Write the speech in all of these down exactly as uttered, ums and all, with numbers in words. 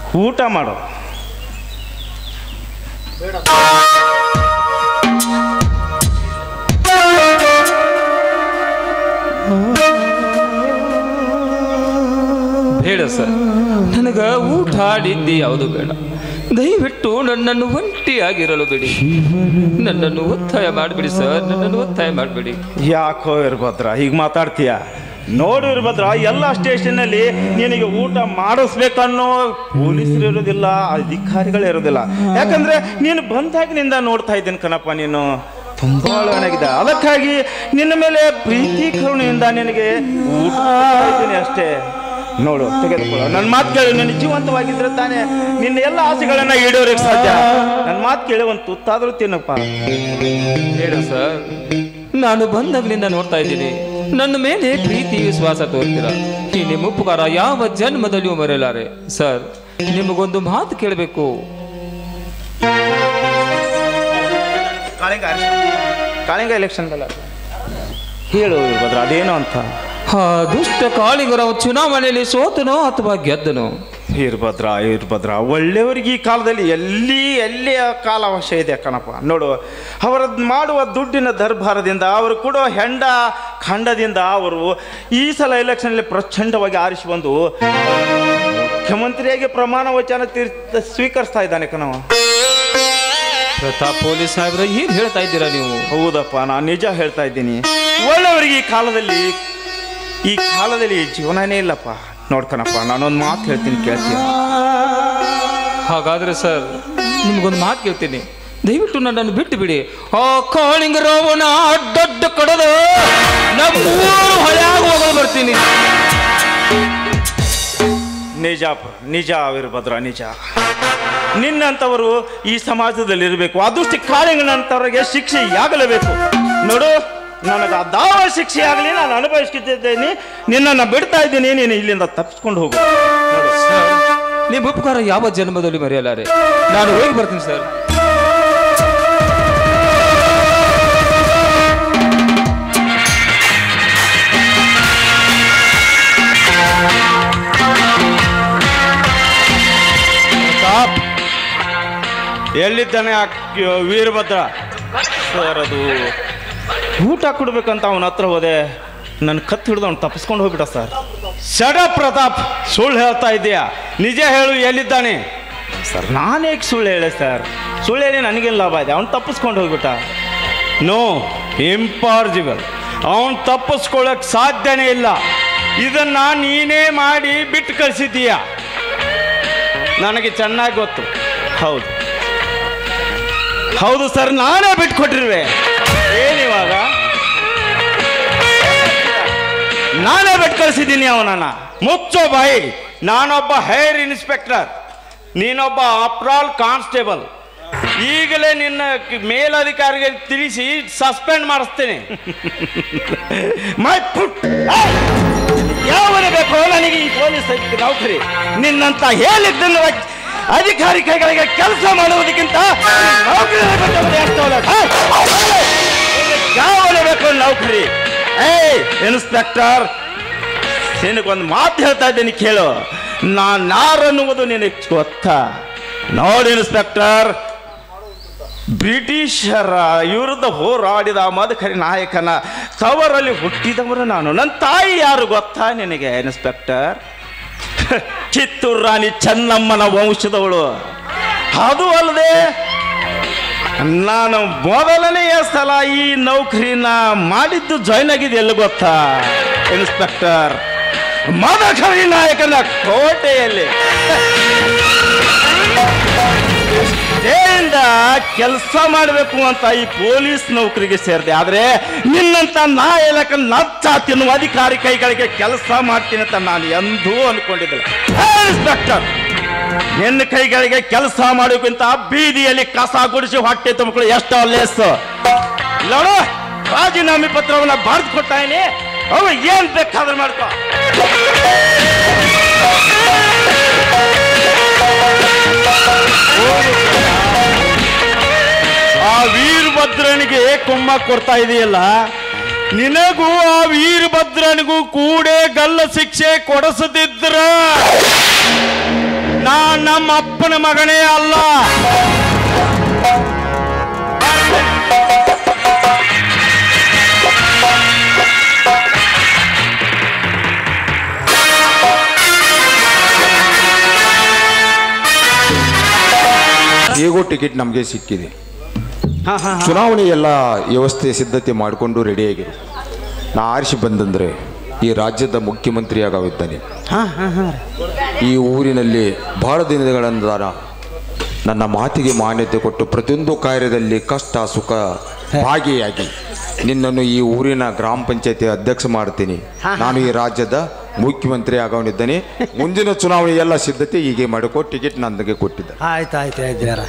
ಊಟ ಮಾಡು. ಬೇಡ ಸರ್, ನನಗೆ ಊಟ ಆಡಿದ್ದಿ ಯಾವುದು ಬೇಡ. ದಯವಿಟ್ಟು ನನ್ನನ್ನು ಒಂಟಿಯಾಗಿರಲು ಬಿಡಿ. ನನ್ನನ್ನು ಒತ್ತಾಯ ಮಾಡಿಬಿಡಿ ಸರ್, ನನ್ನನ್ನು ಒತ್ತಾಯ ಮಾಡಿಬಿಡಿ. ಯಾಕೋ ವೀರಭದ್ರ ಹೀಗೆ ಮಾತಾಡ್ತೀಯ? ನೋಡು ವೀರಭದ್ರ, ಎಲ್ಲ ಸ್ಟೇಷನ್ನಲ್ಲಿ ನಿನಗೆ ಊಟ ಮಾಡಿಸ್ಬೇಕನ್ನೋ ಪೊಲೀಸರು ಇರೋದಿಲ್ಲ, ಅಧಿಕಾರಿಗಳು ಇರೋದಿಲ್ಲ. ಯಾಕಂದ್ರೆ ನೀನು ಬಂದಾಗಿನಿಂದ ನೋಡ್ತಾ ಇದ್ದೀನಿ ಕಣಪ್ಪ, ನೀನು ತುಂಬಾ ಒಳ್ಳೆಯನಾಗಿದೆ. ಅದಕ್ಕಾಗಿ ನಿನ್ನ ಮೇಲೆ ಪ್ರೀತಿ ಕರುಣೆಯಿಂದ ನಿನಗೆ ಊಟ ಇದ್ದೀನಿ ಅಷ್ಟೇ. ನೋಡು, ತೆಗೆದುಕೊಳ್ಳೋ ನನ್ನ ಮಾತು ಕೇಳಿ. ನನ್ನ ಜೀವಂತವಾಗಿದ್ರೆ ತಾನೇ ನಿನ್ನ ಎಲ್ಲ ಆಸೆಗಳನ್ನ ಈಡೇರೋಕ್ಕೆ ಸಾಧ್ಯ. ನನ್ನ ಮಾತು ಕೇಳಿ ಒಂದು ತುತ್ತಾದ್ರೂ ತಿನ್ನಪ್ಪ. ಬೇಡ ಸರ್, ನಾನು ಬಂದಾಗಲಿಂದ ನೋಡ್ತಾ ಇದ್ದೀನಿ ನನ್ನ ಮೇಲೆ ಪ್ರೀತಿ ವಿಶ್ವಾಸ ತೋರ್ತೀರ. ಈ ನಿಮ್ಮ ಉಪಕಾರ ಯಾವ ಜನ್ಮದಲ್ಲಿಯೂ ಮರೆಯಲಾರೆ. ಸರ್, ನಿಮಗೊಂದು ಮಾತು ಕೇಳಬೇಕು. ಕಾಳಿಂಗ ಕಾಳಿಂಗ ಎಲೆಕ್ಷನ್ ಹೇಳು ಭದ್ರ, ಅದೇನೋ ಅಂತ. ಹಾ, ದುಷ್ಟ ಕಾಳಿಂಗರ ಚುನಾವಣೆಯಲ್ಲಿ ಸೋತನೋ ಅಥವಾ ಗೆದ್ದನೋ? ವೀರಭದ್ರ ವೀರಭದ್ರ ಒಳ್ಳೆಯವರಿಗೆ ಈ ಕಾಲದಲ್ಲಿ ಎಲ್ಲಿ ಎಲ್ಲಿಯ ಕಾಲಾವಶ್ಯ ಇದೆ ಕಣಪ್ಪ. ನೋಡು, ಅವರ ಮಾಡುವ ದುಡ್ಡಿನ ದರ್ಬಾರದಿಂದ, ಅವರು ಕೊಡುವ ಹೆಂಡ ಖಂಡದಿಂದ ಅವರು ಈ ಸಲ ಎಲೆಕ್ಷನ್ನಲ್ಲಿ ಪ್ರಚಂಡವಾಗಿ ಆರಿಸಿ ಬಂದು ಮುಖ್ಯಮಂತ್ರಿಯಾಗಿ ಪ್ರಮಾಣ ವಚನ ತೀರ್ ಸ್ವೀಕರಿಸ್ತಾ ಇದ್ದಾನೆ ಕಣವ. ಪ್ರತಾಪ್ ಪೊಲೀಸ್ ಸಾಹೇಬ್ರ, ಏನ್ ಹೇಳ್ತಾ ಇದ್ದೀರಾ ನೀವು? ಹೌದಪ್ಪ, ನಾನು ನಿಜ ಹೇಳ್ತಾ ಇದ್ದೀನಿ. ಒಳ್ಳೆಯವರಿಗೆ ಈ ಕಾಲದಲ್ಲಿ ಈ ಕಾಲದಲ್ಲಿ ಜೀವನನೇ ಇಲ್ಲಪ್ಪ. ನೋಡ್ಕನಪ್ಪ, ನಾನೊಂದು ಮಾತು ಹೇಳ್ತೀನಿ, ಕೇಳ್ತೀನಿ. ಹಾಗಾದ್ರೆ ಸರ್, ನಿಮ್ಗೊಂದು ಮಾತು ಕೇಳ್ತೀನಿ, ದಯವಿಟ್ಟು ನನ್ನನ್ನು ಬಿಟ್ಟು ಬಿಡಿ. ಆ ಕಾಳಿಂಗರಾವನ ಅಡ್ಡಡ್ಡ ಕಡದ ನಮ್ಮೂರು ಹಳೆಯಾಗಿ ಹೋಗಲು ಬರ್ತೀನಿ. ನಿಜ ನಿಜ ವೀರಭದ್ರ, ನಿಜ. ನಿನ್ನಂಥವರು ಈ ಸಮಾಜದಲ್ಲಿ ಇರಬೇಕು. ಅದೃಷ್ಟಿ ಕಾಳಿಂಗನಂಥವ್ರಿಗೆ ಶಿಕ್ಷೆ ಆಗಲೇಬೇಕು. ನೋಡು, ನನಗೆ ಅದಾವ ಶಿಕ್ಷೆ ಆಗಲಿ, ನಾನು ಅನುಭವಿಸ್ತಿದ್ದೇನೆ. ನಿನ್ನನ್ನು ಬಿಡ್ತಾ ಇದ್ದೀನಿ, ನೀನು ಇಲ್ಲಿಂದ ತಪ್ಪಿಸ್ಕೊಂಡು ಹೋಗು. ನಿಮ್ಮ ಉಪಕಾರ ಯಾವ ಜನ್ಮದಲ್ಲಿ ಮರೆಯಲಾರೆ. ನಾನು ಹೋಗಿ ಬರ್ತೀನಿ ಸರ್. ಎಲ್ಲಿದ್ದಾನೆ ವೀರಭದ್ರ? ಸರ್, ಅದು ಊಟ ಕೊಡ್ಬೇಕಂತ ಅವನ ಹತ್ರ ಹೋದೆ, ನನ್ನ ಕತ್ತು ಹಿಡಿದು ಅವ್ನು ತಪ್ಪಿಸ್ಕೊಂಡು ಹೋಗ್ಬಿಟ್ಟ ಸರ್. ಶಡ ಪ್ರತಾಪ್, ಸುಳ್ಳು ಹೇಳ್ತಾ ಇದೆಯಾ? ನಿಜ ಹೇಳು, ಎಲ್ಲಿದ್ದಾನೆ? ಸರ್, ನಾನೇಕೆ ಸುಳ್ಳು ಹೇಳೆ ಸರ್? ಸುಳ್ಳು ಹೇಳಿ ನನಗೇನು ಲಾಭ ಇದೆ? ಅವ್ನು ತಪ್ಪಿಸ್ಕೊಂಡು ಹೋಗ್ಬಿಟ್ಟ. No, impossible. ಅವನು ತಪ್ಪಿಸ್ಕೊಳ್ಳೋಕೆ ಸಾಧ್ಯನೇ ಇಲ್ಲ. ಇದನ್ನ ನೀನೇ ಮಾಡಿ ಬಿಟ್ಟು ಕಳಿಸಿದ್ದೀಯ, ನನಗೆ ಚೆನ್ನಾಗಿ ಗೊತ್ತು. ಹೌದು ಹೌದು ಸರ್, ನಾನೇ ಬಿಟ್ಕೊಟ್ಟಿರುವೆ. ಏನಿವಾಗ? ನಾನೇ ಬಿಟ್ಟು ಕಳಿಸಿದ್ದೀನಿ ಅವನನ್ನ. ಮುಚ್ಚೋ ಬಾಯಿ. ನಾನೊಬ್ಬ ಹೈರ್ ಇನ್ಸ್ಪೆಕ್ಟರ್, ನೀನೊಬ್ಬ ಆಫ್ಟರ್ ಕಾನ್ಸ್ಟೇಬಲ್. ಈಗಲೇ ನಿನ್ನ ಮೇಲಧಿಕಾರಿಗೆ ತಿಳಿಸಿ ಸಸ್ಪೆಂಡ್ ಮಾಡಿಸ್ತೇನೆ. ಮೈ ಪುಟ್ ಯಾವನ ಬೇಕೋ ನನಗೆ ಈ ಪೊಲೀಸ್ ನೌಕರಿ? ನಿನ್ನಂತ ಹೇಳಿದ್ದನ್ನು ಅಧಿಕಾರಿ ಕೈಗಳಿಗೆ ಕೆಲಸ ಮಾಡುವುದಕ್ಕಿಂತ ಯಾವನ ಬೇಕೋ ನೌಕರಿ? ಏಯ್ ಇನ್ಸ್ಪೆಕ್ಟರ್, ನಿನಗೊಂದು ಮಾತು ಹೇಳ್ತಾ ಇದ್ದೀನಿ ಕೇಳು. ನಾನು ಯಾರನ್ನುವುದು ನಿನಗೆ ಗೊತ್ತಾ? ನೋಡಿ ಇನ್ಸ್ಪೆಕ್ಟರ್, ಬ್ರಿಟಿಷರ ವಿರುದ್ಧ ಹೋರಾಡಿದ ಮದಕರಿ ನಾಯಕನ ತವರಲ್ಲಿ ಹುಟ್ಟಿದವರು ನಾನು. ನನ್ನ ತಾಯಿ ಯಾರು ಗೊತ್ತಾ ನಿನಗೆ ಇನ್ಸ್ಪೆಕ್ಟರ್? ಕಿತ್ತೂರು ರಾಣಿ ಚೆನ್ನಮ್ಮನ ವಂಶದವಳು. ಅದು ಅಲ್ಲದೆ ನಾನು ಮೊದಲನೆಯ ಸಲ ಈ ನೌಕರಿನ ಮಾಡಿದ್ದು ಜಾಯ್ನ್ ಆಗಿದೆ ಎಲ್ಲಿ ಗೊತ್ತಾ ಇನ್ಸ್ಪೆಕ್ಟರ್? ಮದಕರಿ ನಾಯಕನ ಕೋಟೆಯಲ್ಲಿ ಕೆಲಸ ಮಾಡಬೇಕು ಅಂತ ಈ ಪೊಲೀಸ್ ನೌಕರಿಗೆ ಸೇರಿದೆ. ಆದ್ರೆ ನಿನ್ನಂತ ನಾಯಕ ನಚ್ಚ ತಿನ್ನುವ ಅಧಿಕಾರಿ ಕೈಗಳಿಗೆ ಕೆಲಸ ಮಾಡ್ತೀನಿ ಅಂತ ನಾನು ಎಂದೂ ಅನ್ಕೊಂಡಿದ್ದಿಲ್ಲ. ಇನ್ಸ್ಪೆಕ್ಟರ್, ನಿನ್ನ ಕೈಗಳಿಗೆ ಕೆಲಸ ಮಾಡೋಕ್ಕಿಂತ ಬೀದಿಯಲ್ಲಿ ಕಸ ಗುಡಿಸಿ ಹೊಟ್ಟೆ ತುಂಬಿಕೊಳ್ಳಿ ಎಷ್ಟೋ ಲೇಸು. ನೋಡು, ರಾಜೀನಾಮೆ ಪತ್ರವನ್ನ ಬರೆದು ಕೊಟ್ಟಾಯಿನಿ, ಅವ ಏನ್ ಬೇಕಾದ್ರೆ ಮಾಡ್ಕೊ. ಆ ವೀರಭದ್ರನಿಗೆ ಕೊಮ್ಮ ಕೊಡ್ತಾ ಇದೆಯಲ್ಲ, ನಿನಗೂ ಆ ವೀರಭದ್ರನಿಗೂ ಕೂಡ ಗಲ್ಲ ಶಿಕ್ಷೆ ಕೊಡಿಸದಿದ್ರ ನನ್ನ ನಮ್ಮ ಅಪ್ಪನ ಮಗನೇ ಅಲ್ಲ. ಹೇಗೋ ಟಿಕೆಟ್ ನಮಗೆ ಸಿಕ್ಕಿದೆ. ಚುನಾವಣೆ ಎಲ್ಲ ವ್ಯವಸ್ಥೆ ಸಿದ್ಧತೆ ಮಾಡಿಕೊಂಡು ರೆಡಿಯಾಗಿರು. ನಾ ಆರಿಸಿ ಬಂದಂದರೆ ಈ ರಾಜ್ಯದ ಮುಖ್ಯಮಂತ್ರಿ ಆಗವಿದ್ದಾನೆ. ಈ ಊರಿನಲ್ಲಿ ಬಹಳ ದಿನಗಳಿಂದ ನನ್ನ ಮಾತಿಗೆ ಮಾನ್ಯತೆ ಕೊಟ್ಟು ಪ್ರತಿಯೊಂದು ಕಾರ್ಯದಲ್ಲಿ ಕಷ್ಟ ಸುಖ ಭಾಗಿಯಾಗಿ ನಿನ್ನನ್ನು ಈ ಊರಿನ ಗ್ರಾಮ ಪಂಚಾಯತಿ ಅಧ್ಯಕ್ಷ ಮಾಡ್ತೀನಿ. ನಾನು ಈ ರಾಜ್ಯದ ಮುಖ್ಯಮಂತ್ರಿ ಆಗವನಿದ್ದೇನೆ. ಮುಂದಿನ ಚುನಾವಣೆ ಎಲ್ಲ ಸಿದ್ಧತೆ ಹೀಗೆ ಮಾಡಿಕೊ ಟಿಕೆಟ್ ನನಗೆ ಕೊಟ್ಟಿದ್ದ. ಆಯ್ತು ಆಯ್ತು ಆಯ್ತು.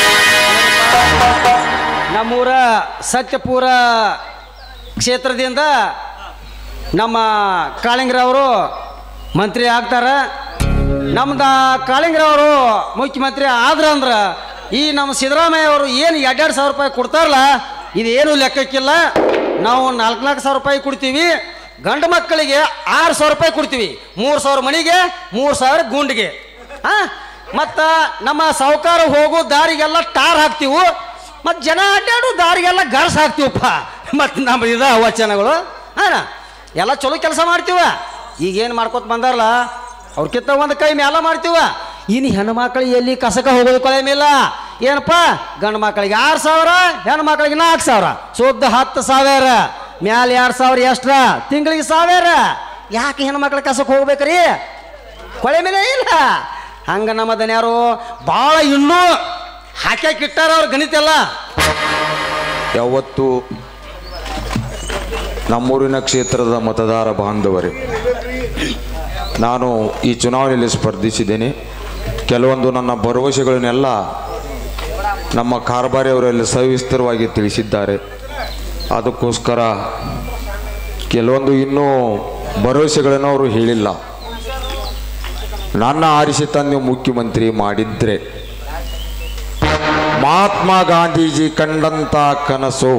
ನಮ್ಮೂರ ಸತ್ಯಪುರ ಕ್ಷೇತ್ರದಿಂದ ನಮ್ಮ ಕಾಳಿಂಗರವರು ಮಂತ್ರಿ ಆಗ್ತಾರ. ನಮ್ದು ಕಾಳಿಂಗರವರು ಮುಖ್ಯಮಂತ್ರಿ ಆದ್ರ ಅಂದ್ರೆ ಈ ನಮ್ಮ ಸಿದ್ದರಾಮಯ್ಯ ಅವರು ಏನು ಎರಡೆರಡು ಸಾವಿರ ರೂಪಾಯಿ ಕೊಡ್ತಾರಲ್ಲ, ಇದೇನು ಲೆಕ್ಕಕ್ಕಿಲ್ಲ. ನಾವು ನಾಲ್ಕು ನಾಲ್ಕು ಸಾವಿರ ರೂಪಾಯಿ ಕೊಡ್ತೀವಿ. ಗಂಡು ಮಕ್ಕಳಿಗೆ ಆರು ಸಾವಿರ ರೂಪಾಯಿ ಕೊಡ್ತೀವಿ. ಮೂರು ಸಾವಿರ ಮಣಿಗೆ, ಮೂರು ಸಾವಿರ ಗುಂಡಿಗೆ. ಹಾಂ, ಮತ್ತು ನಮ್ಮ ಸಾಹುಕಾರ ಹೋಗೋ ದಾರಿಗೆಲ್ಲ ಟಾರ್ ಹಾಕ್ತೀವಿ. ಮತ್ತು ಜನ ಅಡ್ಡಾಡು ದಾರಿಗೆಲ್ಲ ಗರ್ಸ್ ಹಾಕ್ತೀವಪ್ಪ. ಮತ್ತು ನಮ್ಮ ಇದ ವಚನಗಳು ಹಾಂ ಎಲ್ಲ ಚಲೋ ಕೆಲಸ ಮಾಡ್ತೀವ. ಈಗೇನು ಮಾಡ್ಕೊತ ಬಂದಾರಲ್ಲ ಅವ್ರಕ್ಕಿಂತ ಒಂದು ಕೈ ಮ್ಯಾಲ ಮಾಡ್ತೀವ. ಇನ್ನು ಹೆಣ್ಮಕ್ಳಿಗೆ ಎಲ್ಲಿ ಕಸಕ ಹೋಗೋದು ಕೊಳೆ ಮೇಲ ಏನಪ್ಪ, ಗಂಡು ಮಕ್ಕಳಿಗೆ ಆರು ಸಾವಿರ, ಹೆಣ್ಣು ಮಕ್ಕಳಿಗೆ ನಾಲ್ಕು ಸಾವಿರ, ಶುದ್ಧ ಹತ್ತು ಸಾವಿರ, ಮ್ಯಾಲ ಎರಡು ಸಾವಿರ ಎಷ್ಟ್ರ, ತಿಂಗಳಿಗೆ ಸಾವಿರ. ಯಾಕೆ ಹೆಣ್ಮಕ್ಳ ಕಸಕ್ಕೆ ಹೋಗ್ಬೇಕ್ರಿ? ಕೊಳೆ ಮೇಲೆ ಇಲ್ಲ. ಹಂಗೆ ನಮ್ಮ ದನ್ಯಾರು ಭಾಳ ಇನ್ನೂ ಹಾಕ್ಯಾಕಿಟ್ಟಾರ ಅವ್ರ ಗಣಿತ ಎಲ್ಲ. ಯಾವತ್ತು ನಮ್ಮೂರಿನ ಕ್ಷೇತ್ರದ ಮತದಾರ ಬಾಂಧವರೇ, ನಾನು ಈ ಚುನಾವಣೆಯಲ್ಲಿ ಸ್ಪರ್ಧಿಸಿದ್ದೇನೆ. ಕೆಲವೊಂದು ನನ್ನ ಭರವಸೆಗಳನ್ನೆಲ್ಲ ನಮ್ಮ ಕಾರ್ಬಾರಿಯವರಲ್ಲಿ ಸವಿಸ್ತರವಾಗಿ ತಿಳಿಸಿದ್ದಾರೆ. ಅದಕ್ಕೋಸ್ಕರ ಕೆಲವೊಂದು ಇನ್ನೂ ಭರವಸೆಗಳನ್ನು ಅವರು ಹೇಳಿಲ್ಲ. ನನ್ನ ಆರಿಸಿ ತಂದು ಮುಖ್ಯಮಂತ್ರಿ ಮಾಡಿದ್ರೆ ಮಹಾತ್ಮ ಗಾಂಧೀಜಿ ಕಂಡಂತ ಕನಸು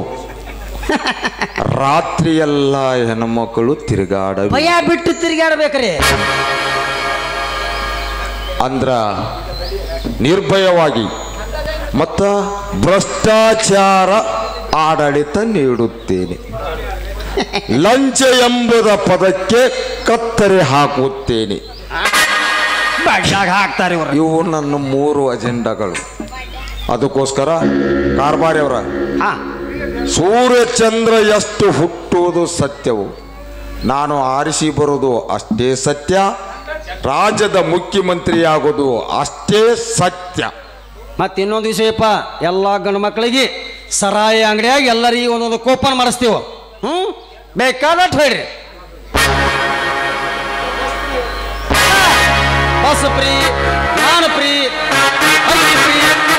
ರಾತ್ರಿಯೆಲ್ಲ ಹೆಣ್ಮಕ್ಕಳು ತಿರುಗಾಡ ಭಯ ಬಿಟ್ಟು ತಿರುಗಾಡ್ಬೇಕ್ರಿ. ಅಂದ್ರ ನಿರ್ಭಯವಾಗಿ ಮತ್ತ ಭ್ರಷ್ಟಾಚಾರ ಆಡಳಿತ ನೀಡುತ್ತೇನೆ. ಲಂಚ ಎಂಬುದ ಪದಕ್ಕೆ ಕತ್ತರಿ ಹಾಕುತ್ತೇನೆ. ಹಾಕ್ತಾರೆ ಇವು ನನ್ನ ಮೂರು ಅಜೆಂಡಾಗಳು. ಅದಕ್ಕೋಸ್ಕರ ಕಾರ್ಬಾರಿಯವರ ಸೂರ್ಯಚಂದ್ರ ಎಷ್ಟು ಹುಟ್ಟುವುದು ಸತ್ಯವು, ನಾನು ಆರಿಸಿ ಬರೋದು ಅಷ್ಟೇ ಸತ್ಯ, ರಾಜ್ಯದ ಮುಖ್ಯಮಂತ್ರಿಯಾಗೋದು ಅಷ್ಟೇ ಸತ್ಯ. ಮತ್ತೆ ಇನ್ನೊಂದು ವಿಷಯಪ್ಪ, ಎಲ್ಲ ಗಂಡು ಮಕ್ಕಳಿಗೆ ಸರಾಯಿ ಅಂಗಡಿಯಾಗಿ ಎಲ್ಲರಿಗೆ ಒಂದೊಂದು ಕೂಪನ್ ಮಾಡಿಸ್ತೀವಿ. ಹ್ಞೂ ಬೇಕಾದಟ್ಟು ಹೇಳ್ರಿ. ಬಸ್ ಫ್ರೀ, ನಾನು ಫ್ರೀ, ಅಕ್ಕಿ ಫ್ರೀ.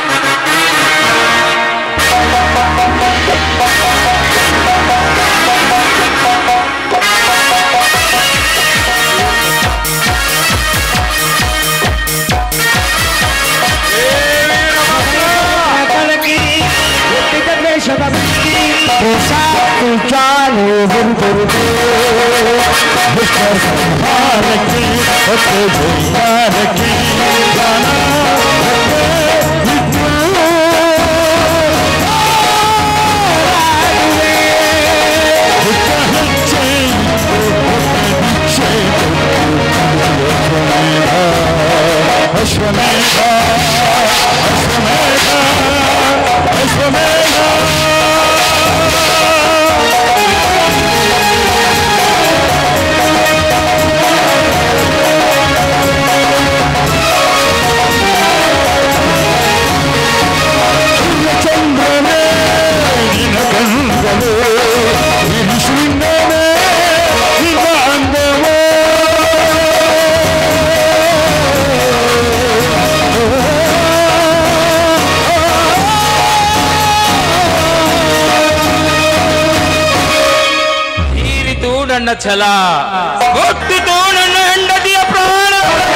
ನನ್ನ ಛಲ, ಹುಟ್ಟಿತು ನನ್ನ ಹೆಂಡತಿಯ ಪ್ರಾಣ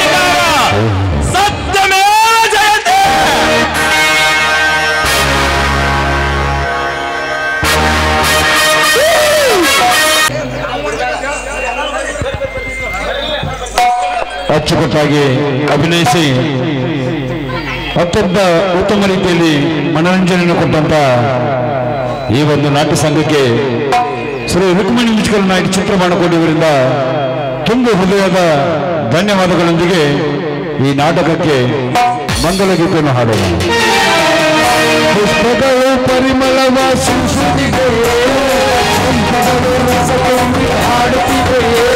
ಸತ್ಯಮೇ ಜಯತೆ. ಅಚ್ಚುಕಟ್ಟಾಗಿ ಅಭಿನಯಿಸಿ ಅತ್ಯಂತ ಉತ್ತಮ ರೀತಿಯಲ್ಲಿ ಮನರಂಜನೆಯನ್ನು ಕೊಟ್ಟಂತ ಈ ಒಂದು ನಾಟ್ಯ ಸಂಘಕ್ಕೆ ಶ್ರೀ ರುಕ್ಮಿಣಿ ಮ್ಯೂಸಿಕಲ್ ನೈಟ್ ಚಿತ್ರ ಮಾಡಿಕೊಂಡಿವರಿಂದ ತುಂಬು ಹೃದಯದ ಧನ್ಯವಾದಗಳೊಂದಿಗೆ ಈ ನಾಟಕಕ್ಕೆ ಮಂಗಲ ಗೀತೆಯನ್ನು ಹಾಡೋಣ. ಪುಷ್ಪಗಳು ಪರಿಮಳವ ಸೂಸುತ್ತಿದೆ, ಹಾಡುತ್ತಿದೆ.